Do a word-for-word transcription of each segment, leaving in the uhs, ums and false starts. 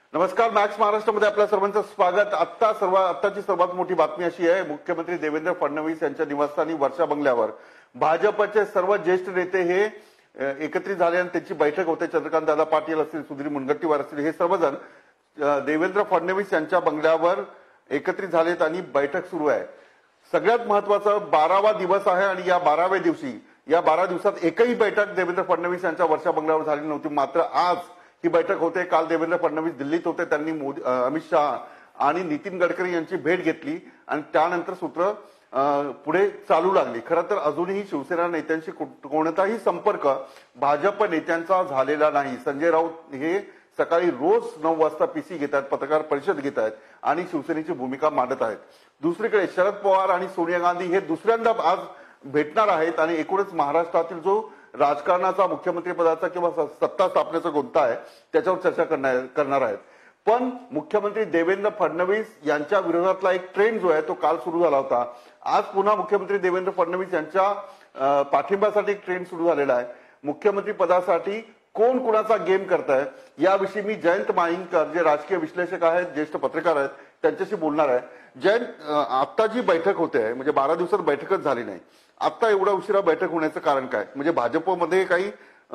नमस्कार, मॅक्स महाराष्ट्रामध्ये आपल्या सर्वांचं स्वागत। आता सर्व आताची सर्वात मोठी बातमी अशी आहे, मुख्यमंत्री देवेंद्र फडणवीस यांच्या निवासस्थानी वर्षा बंगल्यावर भाजपचे सर्व ज्येष्ठ नेते हे एकत्रित झाले आणि त्यांची बैठक होते। चंद्रकांत दादा पाटील असतील, सुधीर मुनगंटीवार असतील, हे सर्वजण देवेंद्र फडणवीस यांच्या बंगल्यावर एकत्रित झालेत आणि बैठक सुरू आहे। सगळ्यात महत्वाचं बारावा दिवस आहे आणि या बाराव्या दिवशी या बारा दिवसात एकही बैठक देवेंद्र फडणवीस यांच्या वर्षा बंगल्यावर झाली नव्हती। मात्र आज ही बैठक होते। काल देवेंद्र फडणवीस दिल्लीत होते, त्यांनी मोदी अमित शहा आणि नितीन गडकरी यांची भेट घेतली आणि त्यानंतर सूत्र पुढे चालू लागली। खरं तर अजूनही शिवसेना नेत्यांशी कोणताही संपर्क भाजप नेत्यांचा झालेला नाही। संजय राऊत हे सकाळी रोज नऊ वाजता पीसी घेत आहेत, पत्रकार परिषद घेत आहेत आणि शिवसेनेची भूमिका मांडत आहेत। दुसरीकडे शरद पवार आणि सोनिया गांधी हे दुसऱ्यांदा आज भेटणार आहेत आणि एकूणच महाराष्ट्रातील जो राजकारणाचा मुख्यमंत्री पदाचा किंवा सत्ता स्थापनेचा गुंता आहे त्याच्यावर चर्चा करणार आहेत। पण मुख्यमंत्री देवेंद्र फडणवीस यांच्या विरोधातला एक ट्रेंड जो आहे तो काल सुरू झाला होता। आज पुन्हा मुख्यमंत्री देवेंद्र फडणवीस यांच्या पाठिंब्यासाठी एक ट्रेंड सुरू झालेला आहे। मुख्यमंत्री पदासाठी कोण कुणाचा गेम करताय याविषयी मी जयंत माहिंकर जे राजकीय विश्लेषक आहेत, ज्येष्ठ पत्रकार आहेत, त्यांच्याशी बोलणार आहे। जयंत, आता जी बैठक होते म्हणजे बारा दिवसात बैठकच झाली नाही, आता एवढा उशिरा बैठक होण्याचं कारण काय? म्हणजे भाजपमध्ये काही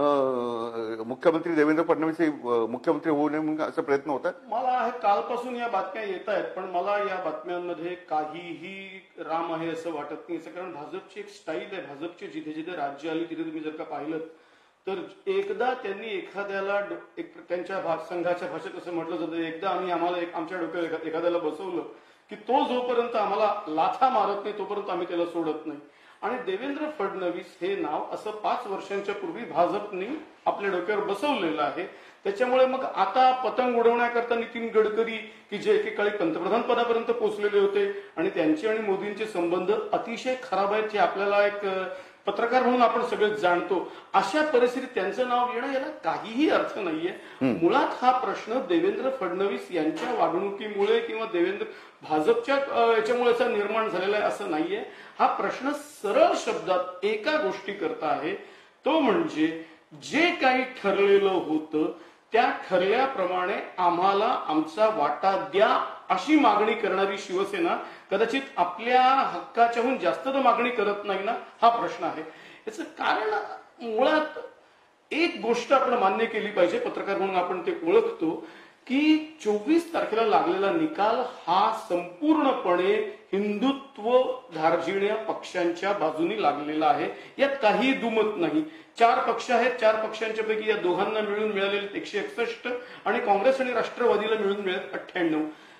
मुख्यमंत्री देवेंद्र फडणवीस हे मुख्यमंत्री होऊ नये म्हणून असे प्रयत्न होत आहेत? मला हे कालपासून या बातम्या येत आहेत, पण मला या बातम्यांमध्ये काहीही राम आहे असं वाटत नाही। कारण भाजपची एक स्टाईल आहे, भाजपची जिथे जिथे राज्य आली तिथे तुम्ही जर का पाहिलं तर एकदा त्यांनी एखाद्याला एक त्यांच्या संघाच्या भाषेत असं म्हटलं जातं, एकदा आम्ही आम्हाला एक आमच्या डोक्यावर एखाद्याला बसवलं की तो जोपर्यंत आम्हाला लाथा मारत नाही तोपर्यंत आम्ही त्याला सोडत नाही। आणि देवेंद्र फडणवीस हे नाव असं पाच वर्षांच्या पूर्वी भाजपने आपल्या डोक्यावर बसवलेलं आहे। त्याच्यामुळे मग आता पतंग उडवण्याकरता नितीन गडकरी की जे एकेकाळी पंतप्रधान पदापर्यंत पोहोचलेले होते आणि त्यांचे आणि मोदींचे संबंध अतिशय खराब आहेत हे आपल्याला एक पत्रकार म्हणून आपण सगळेच जाणतो, अशा परिस्थितीत त्यांचं नाव येणं याला काहीही अर्थ नाहीये। मुळात हा प्रश्न देवेंद्र फडणवीस यांच्या वागणुकीमुळे किंवा देवेंद्र भाजपच्या याच्यामुळे निर्माण झालेला आहे असं नाहीये। हा प्रश्न सरळ शब्दात एका गोष्टी करता आहे, तो म्हणजे जे काही ठरलेलं होतं त्या ठरल्याप्रमाणे आम्हाला आमचा वाटा द्या अशी मागणी करणारी शिवसेना कदाचित आपल्या हक्काच्याहून जास्त तर मागणी करत नाही ना, हा प्रश्न आहे। याचं कारण मुळात एक गोष्ट आपण मान्य केली पाहिजे, पत्रकार म्हणून आपण ते ओळखतो की चोवीस तारखेला लागलेला निकाल हा संपूर्णपणे हिंदुत्व धार्जिण्या पक्षांच्या बाजूनी लागलेला आहे, यात काही दुमत नाही। चार पक्ष आहेत, चार पक्षांच्या पैकी या दोघांना मिळून मिळालेले एकशे एकसष्ट आणि काँग्रेस आणि राष्ट्रवादीला मिळून मिळत अठ्ठ्याण्णव।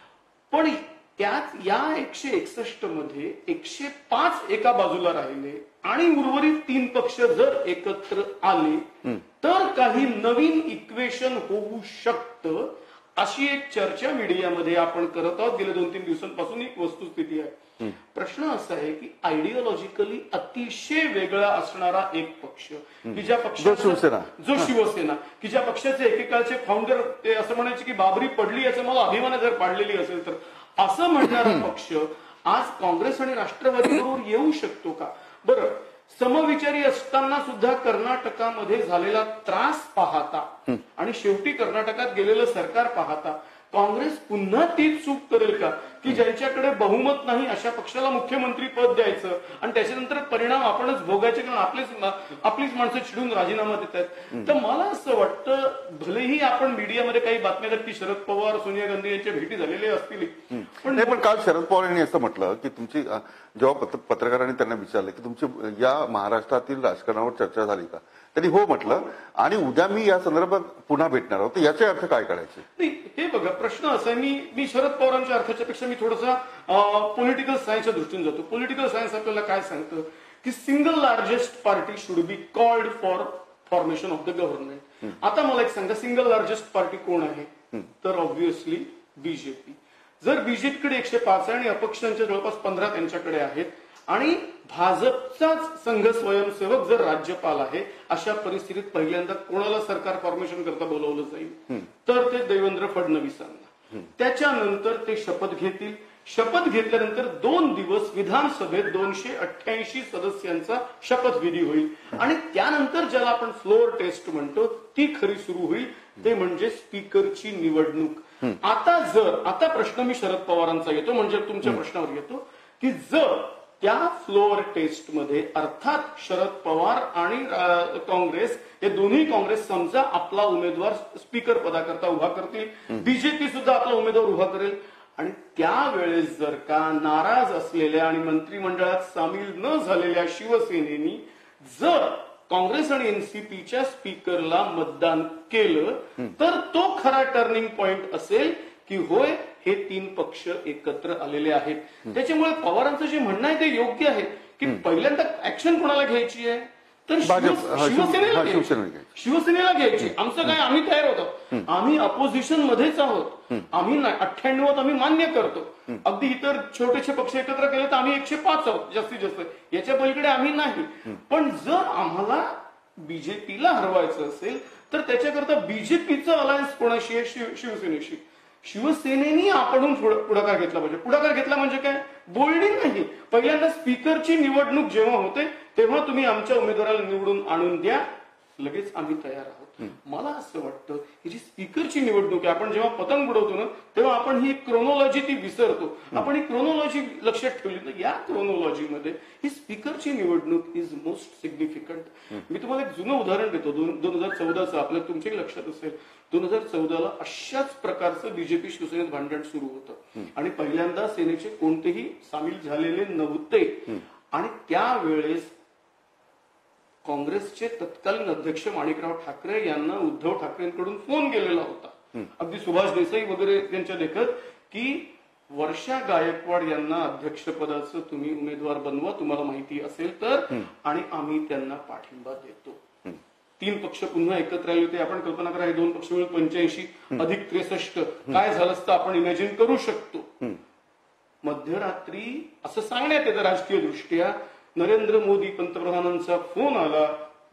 पण त्यात या एकशे एकसष्ट मध्ये एकशे पाच एका बाजूला राहिले आणि उर्वरित तीन पक्ष जर एकत्र आले तर काही नवीन इक्वेशन होऊ शकतं, अशी एक चर्चा मीडियामध्ये आपण करत आहोत गेल्या दोन तीन दिवसांपासून। एक वस्तुस्थिती आहे। प्रश्न असा आहे की आयडिओलॉजिकली अतिशय वेगळा असणारा एक पक्ष की ज्या पक्षाचा शिवसेना जो शिवसेना की ज्या पक्षाचे एकेकाळचे फाउंडर ते असं म्हणायचे की बाबरी पडली याचं मला अभिमान जर पाडलेली असेल तर असं म्हणणारा पक्ष आज काँग्रेस आणि राष्ट्रवादी बरोबर येऊ शकतो का? बरं, समविचारी असताना सुद्धा कर्नाटकामध्ये झालेला त्रास पाहता आणि शेवटी कर्नाटकात गेलेलं सरकार पाहता काँग्रेस पुन्हा तीच चूक करेल का की ज्यांच्याकडे बहुमत नाही अशा पक्षाला मुख्यमंत्री पद द्यायचं आणि त्याच्यानंतर परिणाम आपणच भोगायचे, कारण आपलेच आपलीच माणसं चिडून राजीनामा देत आहेत। तर मला असं वाटतं भलेही आपण मीडियामध्ये काही बातम्या की शरद पवार सोनिया गांधी यांच्या भेटी झालेल्या असतील, पण पण काल शरद पवार यांनी असं म्हटलं की तुमची जेव्हा पत्रकारांनी त्यांना विचारलं की तुमची या महाराष्ट्रातील राजकारणावर चर्चा झाली का, त्यांनी हो म्हटलं आणि उद्या मी या संदर्भात पुन्हा भेटणार आहोत। याचे अर्थ काय काढायचे? नाही, हे बघा प्रश्न असा आहे, मी मी शरद पवारांच्या अर्थाच्या पेक्षा मी थोडासा पॉलिटिकल सायन्सच्या दृष्टीने जातो। पॉलिटिकल सायन्स आपल्याला काय सांगतं की single largest party should be called for formation of the government. आता मला एक सांगा, सिंगल लार्जेस्ट पार्टी कोण आहे? तर ऑब्व्हियसली बीजेपी। जर बीजेपीकडे एकशे पाच आहे आणि अपक्षांच्या जवळपास पंधरा त्यांच्याकडे आहेत आणि भाजपचाच संघ स्वयंसेवक जर राज्यपाल आहे, अशा परिस्थितीत पहिल्यांदा कोणाला सरकार फॉर्मेशन करता बोलवलं जाईल तर ते देवेंद्र फडणवीसांना। त्याच्यानंतर ते शपथ घेतील, शपथ घेतल्यानंतर दोन दिवस विधानसभेत दोनशे अठ्ठ्याऐंशी सदस्यांचा शपथविधी होईल आणि त्यानंतर ज्याला आपण फ्लोअर टेस्ट म्हणतो ती खरी सुरू होईल, ते म्हणजे स्पीकरची निवडणूक. आता जर आता प्रश्न मी शरद पवारांचा येतो, म्हणजे तुमच्या प्रश्नावर येतो की जर त्या फ्लोअर टेस्टमध्ये अर्थात शरद पवार आणि काँग्रेस हे दोन्ही काँग्रेस समजा आपला उमेदवार स्पीकर पदाकरता उभा करतील, बीजेपी सुद्धा आपला उमेदवार उभा करेल आणि त्यावेळेस जर का नाराज असलेल्या आणि मंत्रिमंडळात सामील न झालेल्या शिवसेनेनी जर काँग्रेस आणि एनसीपीच्या स्पीकरला मतदान केलं तर तो खरा टर्निंग पॉइंट असेल की होय हे तीन पक्ष एकत्र आलेले आहेत. त्याच्यामुळे पवारांचं जे म्हणणं आहे ते योग्य आहे की पहिल्यांदा ऍक्शन कोणाला घ्यायची आहे तर शिवसेनेला घ्यायची. शिवसेनेला घ्यायची. आमचं काय, आम्ही तयार होतो, आम्ही अपोजिशन मध्येच आहोत, आम्ही अठ्ठ्याण्णव आम्ही मान्य करतो. अगदी इतर छोटेसे पक्ष एकत्र केले तर आम्ही एकशे पाच आहोत जास्तीत जास्त, याच्या पलीकडे आम्ही नाही. पण जर आम्हाला बीजेपीला हरवायचं असेल तर त्याच्याकरता बीजेपीचं अलायन्स कोणाशी आहे? शिवसेनेशी. शिवसेनेनी आपण पुढाकार घेतला पाहिजे. पुढाकार घेतला म्हणजे काय? बोल्डिंग नाही. पहिल्यांदा स्पीकरची निवडणूक जेव्हा होते तेव्हा तुम्ही आमच्या उमेदवाराला निवडून आणून द्या, लगेच आम्ही तयार आहोत. मला असं वाटतं ही जी स्पीकरची निवडणूक आहे, आपण जेव्हा पतंग उडवतो ना तेव्हा आपण ही क्रोनॉलॉजी ती विसरतो. आपण ही क्रोनॉलॉजी लक्षात ठेवली तर या क्रोनॉलॉजीमध्ये ही स्पीकरची निवडणूक इज मोस्ट सिग्निफिकंट. मी तुम्हाला एक जुनं उदाहरण देतो. दोन दोन हजार चौदाचं आपल्या तुमच्याही लक्षात असेल, दोन हजार चौदाला अशाच प्रकारचं बीजेपी शिवसेनेत भांडण सुरू होतं आणि पहिल्यांदा सेनेचे कोणतेही सामील झालेले नव्हते आणि त्यावेळेस काँग्रेसचे तत्कालीन अध्यक्ष माणिकराव ठाकरे यांना उद्धव ठाकरेंकडून फोन गेलेला होता, अगदी सुभाष देसाई वगैरे त्यांच्या लेखत, की वर्षा गायकवाड यांना अध्यक्षपदाचं तुम्ही उमेदवार बनवा तुम्हाला माहिती असेल तर, आणि आम्ही त्यांना पाठिंबा देतो. तीन पक्ष पुन्हा एकत्र आले होते. आपण कल्पना करा, हे दोन पक्ष मिळून पंच्याऐंशी अधिक त्रेसष्ट काय झालं असतं आपण इमॅजिन करू शकतो. मध्यरात्री असं सांगण्यात येतं राजकीय दृष्ट्या नरेंद्र मोदी पंतप्रधानांचा फोन आला,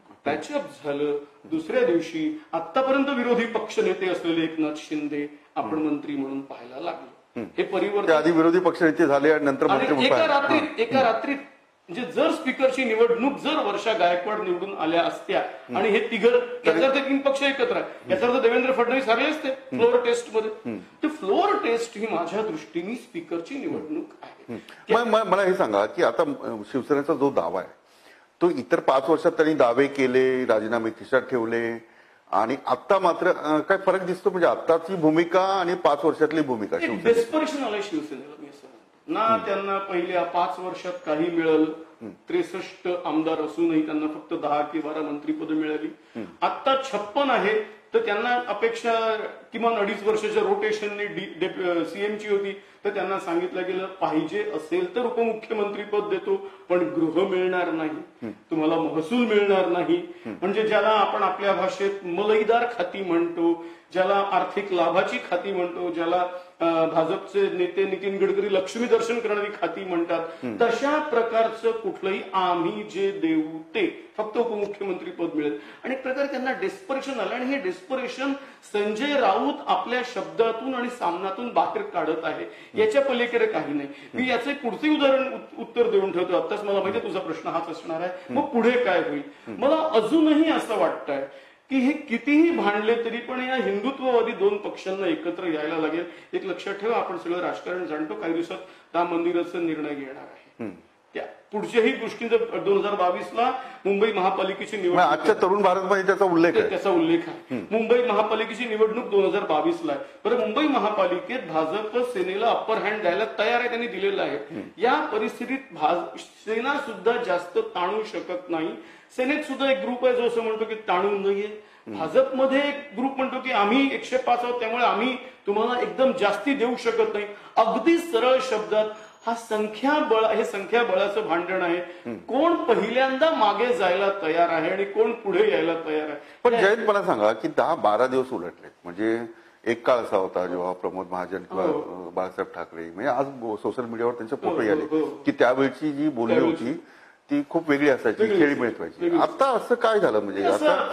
पॅचअप झालं. दुसऱ्या दिवशी आतापर्यंत विरोधी पक्ष नेते असलेले एकनाथ शिंदे आपण मंत्री म्हणून पाहायला लागले. हे परिवर्तन आधी विरोधी पक्ष नेते झाले आणि नंतर मंत्री एका रात्रीत एका रात्रीत म्हणजे जर स्पीकरची निवडणूक जर वर्षा गायकवाड निवडून आल्या असत्या आणि हे तिघ याचा अर्थ तीन पक्ष एकत्र आहे, याचा अर्थ देवेंद्र फडणवीस हरले असते फ्लोअर टेस्ट मध्ये. ते फ्लोअर टेस्ट ही माझ्या दृष्टीने स्पीकरची निवडणूक आहे. मला हे सांगा की आता शिवसेनेचा जो दावा आहे तो इतर पाच वर्षात त्यांनी दावे केले, राजीनामे खिशात ठेवले आणि आता मात्र काय फरक दिसतो? म्हणजे आताची भूमिका आणि पाच वर्षातली भूमिका डेस्परेशन आलंय शिवसेनेला. मी असं ना त्यांना पहिल्या पाच वर्षात काही मिळालं, त्रेसष्ट आमदार असूनही त्यांना फक्त दहा कि बारा मंत्रीपद मिळाली. आता छप्पन आहे तर त्यांना अपेक्षा किमान अडीच वर्षाच्या रोटेशनने सीएमची होती, तर त्यांना सांगितलं गेलं पाहिजे असेल तर उपमुख्यमंत्रीपद देतो पण गृह मिळणार नाही, तुम्हाला महसूल मिळणार नाही. म्हणजे ज्याला आपण आपल्या भाषेत मलईदार खाती म्हणतो, ज्याला आर्थिक लाभाची खाती म्हणतो, ज्याला भाजपचे नेते नितीन गडकरी लक्ष्मी दर्शन करणारी खाती म्हणतात, तशा प्रकारचं कुठलंही आम्ही जे देऊ ते फक्त उपमुख्यमंत्री पद मिळेल. आणि एक प्रकारे त्यांना डेस्परेशन आलं आणि हे डेस्परेशन संजय राऊत आपल्या शब्दातून आणि सामनातून बाहेर काढत आहे. याच्या पलीकडे काही नाही. मी याचं एक पुढचे उदाहरण उत्तर देऊन ठेवतो. आताच मला माहिती तुझा प्रश्न हाच असणार आहे, मग पुढे काय होईल. मला अजूनही असं वाटतंय की हे कितीही भांडले तरी पण या हिंदुत्ववादी दोन पक्षांना एकत्र यायला लागेल. एक लक्षात ठेवा, आपण सगळं राजकारण जाणतो, काही दिवसात राम मंदिराचा निर्णय घेणार आहे. त्या पुढच्याही गोष्टींचा दोन हजार बावीसला मुंबई महापालिकेची निवडणूक, आजच्या तरुण भारतमध्ये त्याचा उल्लेख आहे त्याचा उल्लेख आहे. मुंबई महापालिकेची निवडणूक दोन हजार बावीसला आहे. बरं, मुंबई महापालिकेत भाजप सेनेला अप्पर हँड द्यायला तयार आहे, त्यांनी दिलेलं आहे. या परिस्थितीत सेना सुद्धा जास्त ताणू शकत नाही. सेनेत सुद्धा एक ग्रुप आहे जो असं म्हणतो की ताणू नाहीये. भाजपमध्ये एक ग्रुप म्हणतो की आम्ही एकशे पाच आहोत त्यामुळे आम्ही तुम्हाला एकदम जास्ती देऊ शकत नाही. अगदी सरळ शब्दात हा संख्याबळ, हे संख्याबळाचं भांडण आहे. कोण पहिल्यांदा मागे जायला तयार आहे आणि कोण पुढे यायला तयार आहे. पण जयंत, मला सांगा की दहा बारा दिवस उलटले, म्हणजे एक काळ असा होता जेव्हा प्रमोद महाजन किंवा बाळासाहेब ठाकरे, म्हणजे आज सोशल मीडियावर त्यांचे फोटो आले की त्यावेळची जी बोलणी होती ती खूप वेगळी असायची, खेळी मिळत व्हायची. आता असं काय झालं? म्हणजे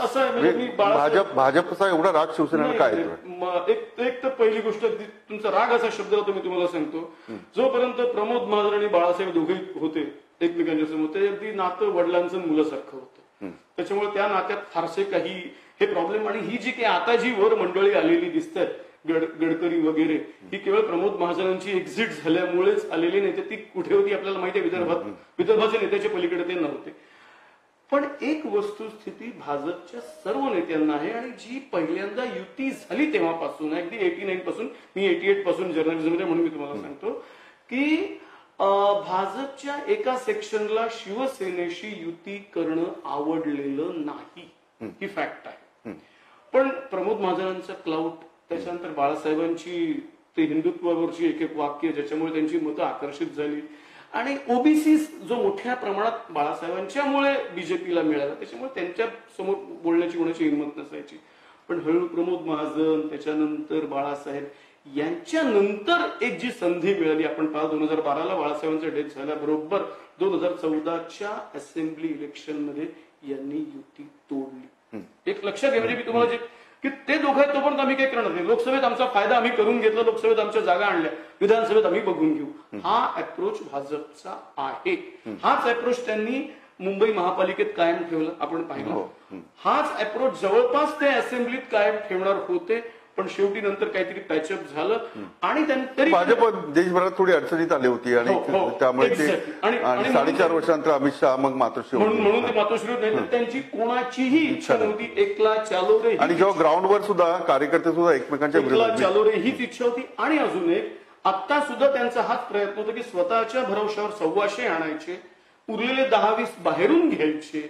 आता भाजप भाजपचा एवढा राग शिवसेनेला काय येतोय? एक तर पहिली गोष्ट, तुमचा राग असा शब्द होता, मी तुम्हाला सांगतो, जोपर्यंत प्रमोद महाजन आणि बाळासाहेब दोघे होते एकमेकांच्या समोर, ते अगदी नातं वडिलांचं मुलासारखं होतं. त्याच्यामुळे त्या नात्यात फारसे काही हे प्रॉब्लेम. आणि ही जी काही आता जी वर मंडळी आलेली दिसतात, गड गडकरी वगैरे, ही केवळ प्रमोद महाजनांची एक्झिट झाल्यामुळेच आलेली नाही. ती कुठे होती आपल्याला माहिती आहे, विदर्भात. विदर्भाच्या नेत्याच्या पलीकडे ते नव्हते. पण एक वस्तुस्थिती भाजपच्या सर्व नेत्यांना आहे, आणि जी पहिल्यांदा युती झाली तेव्हापासून, अगदी एटी नाईन पासून, मी एटी एट पासून जर्नलिझममध्ये, म्हणून मी तुम्हाला सांगतो की भाजपच्या एका सेक्शनला शिवसेनेशी युती करणं आवडलेलं नाही, ही फॅक्ट आहे. पण प्रमोद महाजनांचा क्लाउट, त्याच्यानंतर बाळासाहेबांची ते हिंदुत्वावरची एक एक वाक्य ज्याच्यामुळे त्यांची मतं आकर्षित झाली, आणि ओबीसी जो मोठ्या प्रमाणात बाळासाहेबांच्यामुळे बीजेपीला मिळाला, त्याच्यामुळे त्यांच्या समोर बोलण्याची कोणाची हिंमत नसायची. पण हळूहळू प्रमोद महाजन, त्याच्यानंतर बाळासाहेब यांच्यानंतर एक जी संधी मिळाली, आपण पहा दोन हजार बाराला बाळासाहेबांचा डेथ झाल्याबरोबर दोन हजार चौदाच्या असेंब्ली इलेक्शन मध्ये यांनी युती तोडली. एक लक्षात घ्या, म्हणजे मी तुम्हाला जे की ते दोघं आहेत तोपर्यंत आम्ही काही करणार नाही, लोकसभेत आमचा फायदा आम्ही करून घेतला, लोकसभेत आमच्या जागा आणल्या, विधानसभेत आम्ही बघून घेऊ, हा अप्रोच भाजपचा आहे. हाच अप्रोच त्यांनी मुंबई महापालिकेत कायम ठेवला, आपण पाहिलं. हाच अप्रोच जवळपास ते असेंब्लीत कायम ठेवणार होते, पण शेवटी नंतर काहीतरी पॅचअप झालं, आणि तरी भाजप देशभरात थोडी अडचणीत आली होती, आणि त्यामुळे ते आणि साडेचार वर्षानंतर अमित शहा मग मातोश्री म्हणून म्हणून ते मातोश्री नाही, तर त्यांची कोणाचीही इच्छा नव्हती. एकला चालो रे, आणि जेव्हा ग्राउंडवर सुद्धा कार्यकर्ते सुद्धा एकमेकांच्या विरोधात चालो रे हीच इच्छा होती. आणि अजून एक, आता सुद्धा त्यांचा हाच प्रयत्न होता की स्वतःच्या भरवशावर सव्वाशे आणायचे, उरलेले दहा वीस बाहेरून घ्यायचे,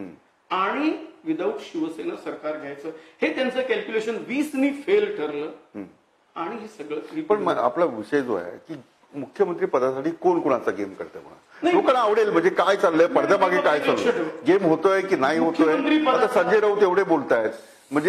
आणि विदाऊट शिवसेना सरकार घ्यायचं, हे त्यांचं कॅल्क्युलेशन वीसनी फेल ठरलं. आणि हे सगळं पण आपला विषय जो आहे की मुख्यमंत्री पदासाठी कोण कोणाचा गेम करतोय, लोकांना आवडेल म्हणजे काय चाललंय, पडद्यामागे काय चाललंय, गेम होतोय की नाही होतोय. आता संजय राऊत एवढे बोलतायत, म्हणजे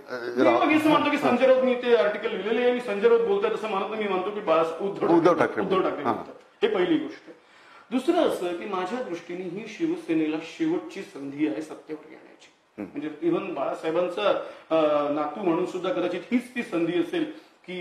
असं मानतो की संजय राऊतनी ते आर्टिकल लिहिलेले आहे, संजय राऊत बोलतायत असं मानत नाही. मी मानतो की बाळासाहेब उद्धव ठाकरे उद्धव ठाकरे बोलतात. हे पहिली गोष्ट. दुसरं असं की माझ्या दृष्टीने ही शिवसेनेला शेवटची संधी आहे सत्तेवर येण्याची. म्हणजे इव्हन बाळासाहेबांचा नातू म्हणून सुद्धा कदाचित हीच ती संधी असेल की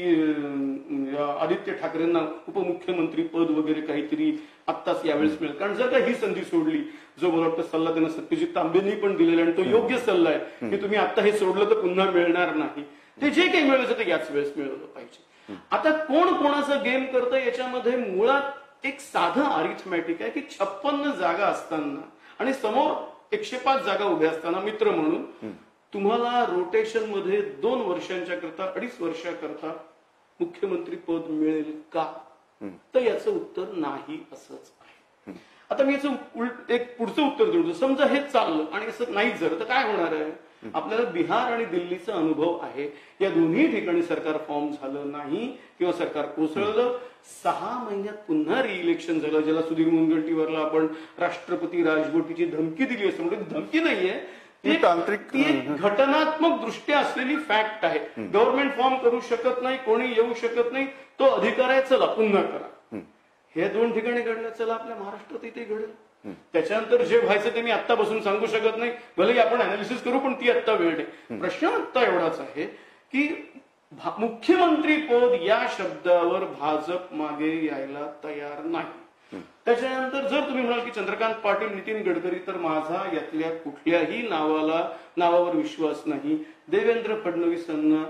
आदित्य ठाकरेंना उपमुख्यमंत्री पद वगैरे काहीतरी आत्ताच यावेळेस मिळेल. कारण जर का ही संधी सोडली, जो मला वाटतं सल्ला त्यांना सत्यजित तांबेंनी पण दिलेला, आणि तो योग्य सल्ला आहे की तुम्ही आता हे सोडलं तर पुन्हा मिळणार नाही, ते जे काही मिळायचं ते याच वेळेस मिळवलं पाहिजे. आता कोण कोणाचा गेम करतं, याच्यामध्ये मुळात एक साधं अरिथमॅटिक आहे की छप्पन्न जागा असताना आणि समोर एकशे पाच जागा उभ्या असताना मित्र म्हणून तुम्हाला रोटेशन मध्ये दोन वर्षांच्या करता, अडीच वर्षाकरता मुख्यमंत्री पद मिळेल का, तर याचं उत्तर नाही असंच आहे. आता मी याचं एक पुढचं उत्तर देऊ. समजा हे चाललं आणि असं नाही झालं तर काय होणार आहे. आपल्याला बिहार आणि दिल्लीचा अनुभव आहे. या दोन्ही ठिकाणी सरकार फॉर्म झालं नाही किंवा सरकार कोसळलं, सहा महिन्यात पुन्हा रिइलेक्शन झालं, ज्याला सुधीर मुनगंटीवारला आपण राष्ट्रपती राजवटीची धमकी दिली असं म्हणजे धमकी नाहीये, ती तांत्रिक घटनात्मक दृष्ट्या असलेली फॅक्ट आहे. गव्हर्नमेंट फॉर्म करू शकत नाही, कोणी येऊ शकत नाही, तो अधिकार आहे, चला पुन्हा करा. हे दोन ठिकाणी घडलं, चला आपल्या महाराष्ट्रात इथे घडेल. त्याच्यानंतर जे व्हायचं ते मी आत्ता बसून सांगू शकत नाही, भले आपण अनालिसिस करू, पण ती आत्ता वेळ नाही. प्रश्न आत्ता एवढाच आहे की मुख्यमंत्री पद या शब्दावर भाजप मागे यायला तयार नाही. त्याच्यानंतर जर तुम्ही म्हणाल की चंद्रकांत पाटील, नितीन गडकरी, तर माझा यातल्या कुठल्याही नावाला नावावर विश्वास नाही. देवेंद्र फडणवीसांना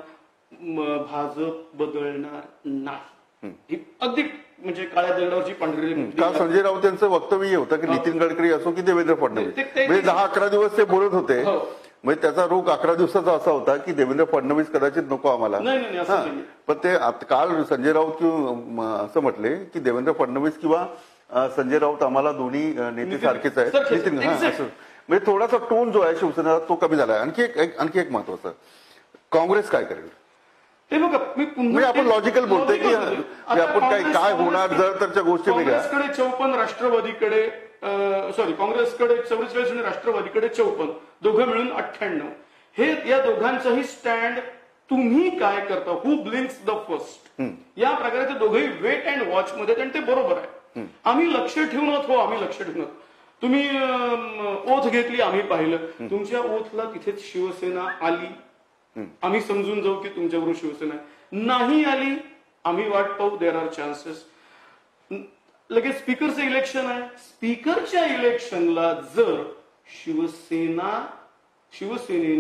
भाजप बदलणार नाही, ही अगदी म्हणजे काळ्या दगडावरची पांढरी. का संजय राऊत यांचं वक्तव्य होतं की नितीन गडकरी असो की देवेंद्र फडणवीस, म्हणजे दहा अकरा दिवस ते बोलत होते, म्हणजे त्याचा रोग अकरा दिवसाचा असा होता की देवेंद्र फडणवीस कदाचित नको आम्हाला. पण ते काल संजय राऊत असं म्हटले की देवेंद्र फडणवीस किंवा संजय राऊत आम्हाला दोन्ही नेते सारखेच आहेत. नितीन असं म्हणजे थोडासा टोन जो आहे शिवसेनेचा तो कमी झाला आहे. आणखी एक आणखी एक महत्वाचं, काँग्रेस काय करेल ते बघा. मी म्हणजे आपण लॉजिकल बोलतोय की आपण काय काय होणार जर तरच्या गोष्टी वेगळ्या. काँग्रेसकडे चौपन्न, राष्ट्रवादीकडे सॉरी काँग्रेसकडे चौवेचाळीस आणि राष्ट्रवादीकडे चौपन्न, दोघं मिळून अठ्ठ्याण्णव. हे या दोघांचाही स्टँड तुम्ही काय करता, हु ब्लिंक्स द फर्स्ट, या प्रकारे ते दोघेही वेट अँड वॉच मध्ये, आणि ते बरोबर आहे. आम्ही लक्ष ठेवून हो आम्ही लक्ष ठेवून तुम्ही ओथ घेतली, आम्ही पाहिलं तुमच्या ओथला तिथेच शिवसेना आली, आम्ही समजून जाऊ की तुमच्याबरोबर शिवसेना नाही आली, आम्ही वाट पाहू, देर आर चान्सेस. लगेच स्पीकरचं इलेक्शन आहे. स्पीकरच्या इलेक्शनला जर शिवसेना शिवसेनेनी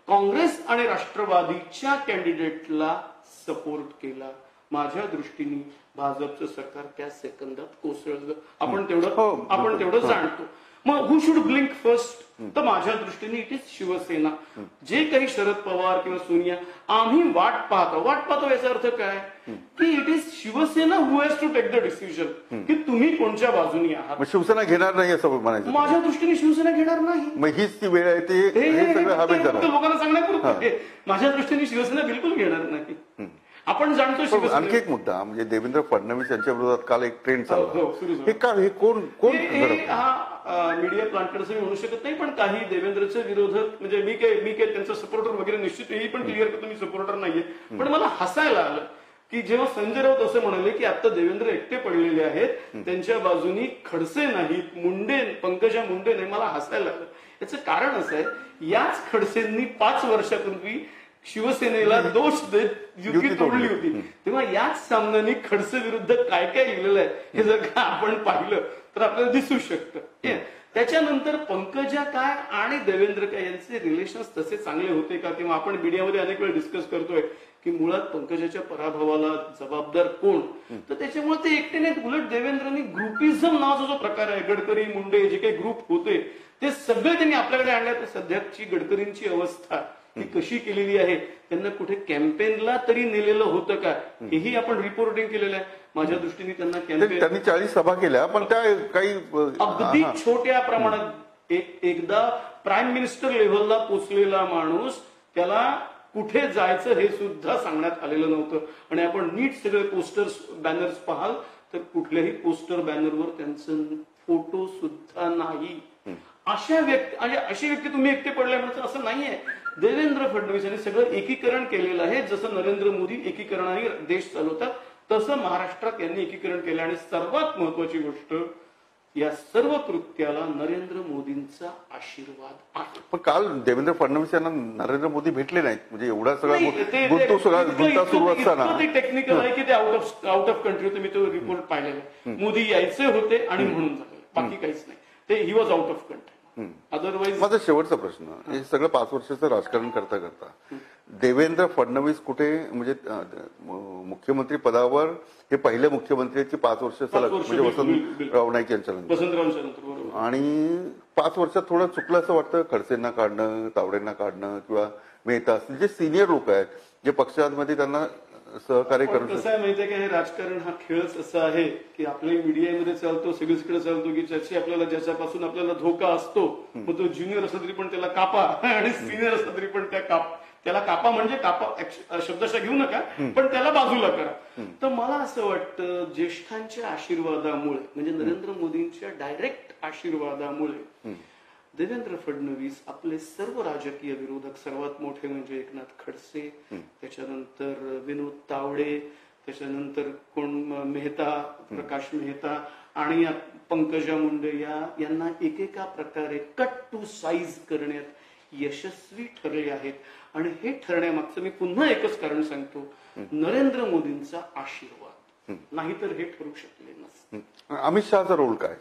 काँग्रेस आणि राष्ट्रवादीच्या कॅन्डिडेटला सपोर्ट केला. माझ्या दृष्टीने भाजपचं सरकार त्या सेकंदात कोसळलं. आपण तेवढं आपण तेवढं जाणतो. मग हु शुड ब्लिंक फर्स्ट? तर माझ्या दृष्टीने इट इज शिवसेना. जे काही शरद पवार किंवा सोनिया आम्ही वाट पाहतो वाट पाहतो याचा अर्थ काय की it is Shiv Sena who has to take the decision की तुम्ही कोणत्या बाजूने आहात. मग शिवसेना घेणार नाही असं म्हणायचं. माझ्या दृष्टीने शिवसेना घेणार नाही. मग हीच ती वेळ आहे ते हे- हे- हे हे सगळं हवे फक्त लोकांना सांगण्यापुरतं आहे. माझ्या दृष्टीने शिवसेना बिलकुल घेणार नाही. आपण जाणतो पण शिवसेना आणखी एक मुद्दा म्हणजे देवेंद्र फडणवीस यांच्या विरोधात काल एक ट्रेंड हो, हो, चालला. सुरू झालं. हे का हे कोण कोण हे- हे घडवतं? हा मीडिया प्लांटर्स मी म्हणू शकत नाही, पण काही देवेंद्रचे विरोधक म्हणजे मी काय मी काय त्यांचा सपोर्टर वगैरे निश्चित हेही पण क्लिअर करतो मी सपोर्टर नाहीये. पण मला हसायला आलं की जेव्हा संजय राऊत असं म्हणाले की आता देवेंद्र एकटे पडलेले आहेत, त्यांच्या बाजूनी खडसे नाहीत, मुंडे पंकजा मुंडे नाही. मला हसायला आलं. याचं कारण असं आहे याच खडसेंनी पाच वर्षापूर्वी शिवसेनेला दोष देत युती तोडली होती. तेव्हा याच सामन्यांनी खडसे विरुद्ध काय काय लिहिलेलं आहे हे जर का आपण पाहिलं तर आपल्याला दिसू शकतं. त्याच्यानंतर पंकजा काय आणि देवेंद्र काय यांचे रिलेशन्स तसे चांगले होते का? किंवा आपण मीडियामध्ये अनेक वेळा डिस्कस करतोय की मुळात पंकजाच्या पराभवाला जबाबदार कोण? तर त्याच्यामुळे ते एकटे नाहीत. उलट देवेंद्रनी ग्रुपिझम नावाचा जो प्रकार आहे, गडकरी मुंडे जे काही ग्रुप होते ते सगळे त्यांनी आपल्याकडे आणले. तर सध्याची गडकरींची अवस्था ही कशी केलेली आहे, त्यांना कुठे कॅम्पेनला तरी नेलेलं होतं का हेही आपण रिपोर्टिंग केलेलं आहे. माझ्या दृष्टीने त्यांना कॅम्पेन त्यांनी चाळीस सभा केल्या पण त्या काही अगदी छोट्या प्रमाणात एक एकदा प्राईम मिनिस्टर लेव्हलला पोचलेला माणूस त्याला कुठे जायचं हे सुद्धा सांगण्यात आलेलं नव्हतं. आणि आपण नीट सगळे पोस्टर्स बॅनर्स पाहाल तर कुठल्याही पोस्टर बॅनरवर त्यांचं फोटो सुद्धा नाही. अशा व्यक्ती म्हणजे अशी व्यक्ती तुम्ही एकटे पडले म्हणजे असं नाहीये. देवेंद्र फडणवीस यांनी सगळं एकीकरण केलेलं आहे. जसं नरेंद्र मोदी एकीकरणाने देश चालवतात तसं महाराष्ट्रात यांनी एकीकरण केलं. आणि सर्वात महत्वाची गोष्ट या सर्व कृत्याला नरेंद्र मोदींचा आशीर्वाद आहे. पण काल देवेंद्र फडणवीस यांना नरेंद्र मोदी भेटले नाहीत. म्हणजे एवढा सगळा नाही, ते- गुंतो सगळा इतकं- गुंता सुरू इतकं- असताना इतकं ते टेक्निकल आहे की ते out of out of country होते. मी तो रिपोर्ट पाहिलेला आहे. मोदी यायचे होते आणि म्हणून झाले, बाकी काहीच नाही. ते he was out of country. Otherwise माझा शेवटचा प्रश्न, हे सगळं पाच वर्षाचं राजकारण करता करता देवेंद्र फडणवीस कुठे म्हणजे अं, मुख्यमंत्री पदावर हे पहिले मुख्यमंत्री आहेत की पाच वर्ष सलग वर्ष, म्हणजे बिलकुल, वसंतराव बिलकुल. नाईक यांच्या नंतर. वसंतरावांच्या नंतर बरोबर. आणि पाच वर्षात थोडं चुकलं असं वाटतं. खडसेंना काढणं, तावडेंना काढणं किंवा मेहता असतील जे सिनियर लोक आहेत जे पक्षांमध्ये त्यांना सहकार्य पण करू कसं आहे माहितीये का, हे राजकारण हा खेळच असा आहे की आपल्या मीडियामध्ये चालतो, सगळीकडे चालतो की ज्याची आपल्याला ज्याच्यापासून आपल्याला धोका असतो मग तो ज्युनियर असला तरी पण त्याला कापा आणि सिनियर असला तरी पण त्या काप त्याला कापा म्हणजे कापा शब्दशः घेऊ नका पण त्याला बाजूला करा. तर मला असं वाटतं ज्येष्ठांच्या आशीर्वादामुळे म्हणजे नरेंद्र मोदींच्या डायरेक्ट आशीर्वादामुळे देवेंद्र फडणवीस आपले सर्व राजकीय विरोधक सर्वात मोठे म्हणजे एकनाथ खडसे, त्याच्यानंतर विनोद तावडे, त्याच्यानंतर कोण मेहता, प्रकाश मेहता आणि पंकजा मुंडे या यांना एकेका प्रकारे कट टू साईज करण्यात यशस्वी ठरले आहेत. आणि हे ठरण्यामागचं मी पुन्हा एकच कारण सांगतो, नरेंद्र मोदींचा आशीर्वाद, नाहीतर हे ठरू शकले नसते. अमित शहाचा रोल काय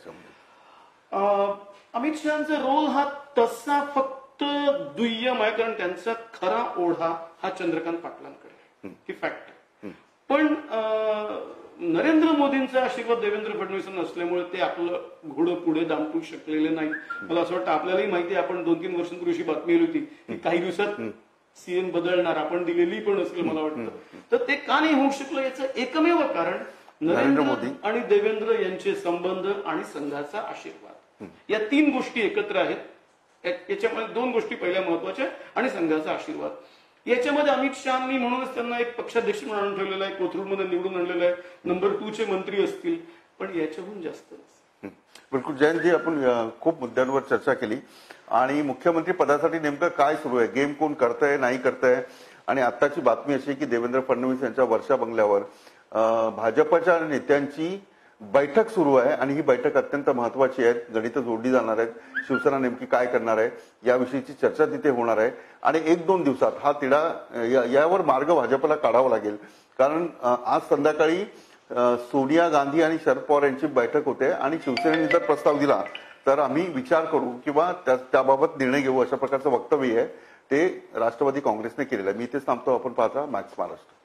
अं, अमित शहाचा रोल हा तसा फक्त दुय्यम आहे कारण त्यांचा खरा ओढा हा चंद्रकांत पाटलांकडे आहे, ही फॅक्ट आहे. पण अं, नरेंद्र मोदींचा आशीर्वाद देवेंद्र फडणवीसांना असल्यामुळे ते आपलं घोडं पुढे दामटू शकलेले नाही. मला असं वाटतं आपल्यालाही माहिती आहे, आपण दोन तीन वर्षांपूर्वी बातमी आली होती की काही दिवसात सीएम बदलणार, आपण दिलेली पण असेल मला वाटतं. तर ते का नाही होऊ शकलं याचं एकमेव कारण नरेंद्र मोदी आणि देवेंद्र यांचे संबंध आणि संघाचा आशीर्वाद, या तीन गोष्टी एकत्र आहेत. याच्यामध्ये दोन गोष्टी पहिल्या महत्वाच्या आणि संघाचा आशीर्वाद. याच्यामध्ये अमित शहानी म्हणूनच त्यांना एक पक्षाध्यक्ष म्हणून आणून ठेवलेला आहे, कोथरूडमध्ये निवडून आणलेलं आहे, नंबर टू चे मंत्री असतील, पण याच्याहून जास्त बिलकुल. जयंतजी, आपण अं, खूप मुद्द्यांवर चर्चा केली आणि मुख्यमंत्री पदासाठी नेमकं काय सुरू आहे, गेम कोण करतंय नाही करतंय. आणि आताची बातमी अशी की देवेंद्र फडणवीस यांच्या वर्षा बंगल्यावर भाजपच्या नेत्यांची बैठक सुरू आहे आणि ही बैठक अत्यंत महत्वाची आहे. गणितं जोडली जाणार आहेत, शिवसेना नेमकी काय करणार आहे याविषयीची चर्चा तिथे होणार आहे. आणि एक दोन दिवसात हा तिढा या, यावर मार्ग भाजपला काढावा लागेल. कारण आज संध्याकाळी सोनिया गांधी आणि शरद पवार यांची बैठक होते आणि शिवसेनेने जर प्रस्ताव दिला तर आम्ही विचार करू किंवा त्याबाबत निर्णय घेऊ अशा प्रकारचं वक्तव्य आहे. ते राष्ट्रवादी काँग्रेसने केलेलं आहे. मी इथेच थांबतो. आपण पाहता मॅक्स महाराष्ट्र.